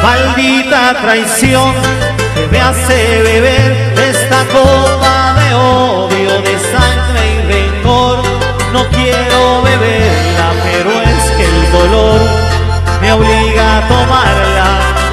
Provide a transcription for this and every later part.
Maldita traición que me hace beber esta copa de odio, de sangre y rencor. No quiero beberla, pero es que el dolor me obliga a tomarla.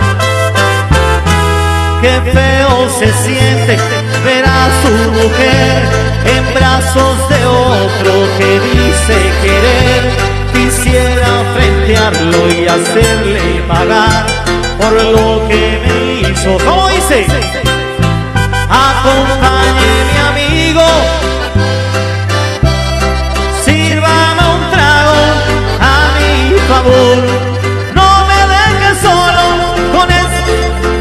Qué feo se siente ver a su mujer en brazos de otro que dice querer. Quisiera frentearlo y hacerle pagar por lo que me hizo. ¿Cómo dice? Acompañe mi amigo, sírvame un trago a mi favor. No me dejes solo con eso.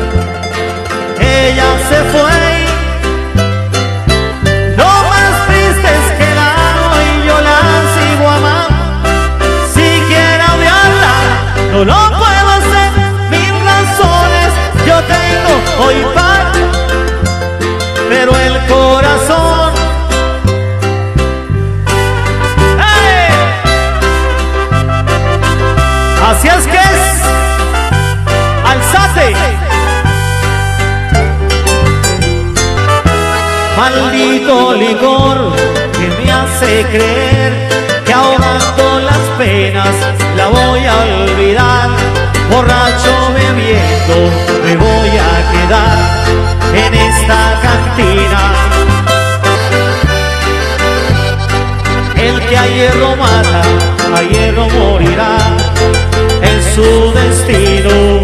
Ella se fue. Lo más triste es que la amo y yo la sigo amando. Si quiero odiarla, no lo puedo hacer. Yo tengo hoy paz, pero el corazón, ¡hey! Así es que es, alzate. Maldito licor que me hace creer que ahogando las penas la voy a olvidar. Borracho bebiendo me voy a quedar en esta cantina. El que a hierro mata, a hierro morirá, en su destino.